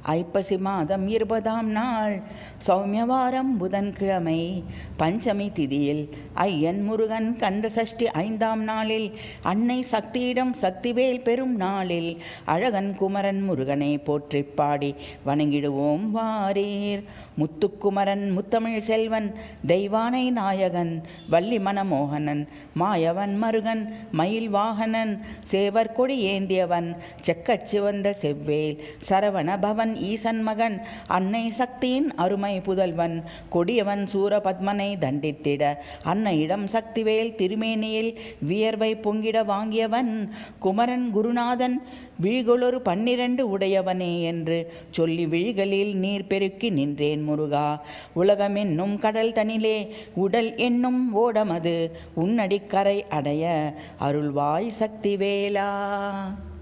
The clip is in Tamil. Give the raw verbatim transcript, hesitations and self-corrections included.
ஐப்பசி மாதம் இருபதாம் நாள் சௌமியவாரம் புதன்கிழமை பஞ்சமி திதியில் ஐயன் முருகன் கந்த சஷ்டி ஐந்தாம் நாளில் அன்னை சக்தியிடம் சக்திவேல் பெரும் நாளில் அழகன் குமரன் முருகனை போற்றி பாடி வணங்கிடுவோம் வாரீர். முத்துக்குமரன் முத்தமிழ் செல்வன் தெய்வானை நாயகன் வள்ளி மனமோகனன் மாயவன் மருகன் மயில் வாகனன் சேவர் கொடி ஏந்தியவன் செக்கச் சிவந்த செவ்வேல் சரவண பவன் ஈசன் மகன் அன்னை சக்தியின் அருமை புதல்வன் கொடியவன் சூரபத்மனை தண்டித்திட அன்னையிடம் சக்திவேல் திருமேனியில் வியர்வை பொங்கிட வாங்கியவன் குமரன் குருநாதன் விழிகளொரு பன்னிரண்டு உடையவனே என்று சொல்லி விழிகளில் நீர் பெருக்கி நின்றேன் முருகா. உலகம் என்னும் கடல் தனிலே உடல் என்னும் ஓடமது உன்னடிக்கரை அடைய அருள்வாய் சக்திவேலா.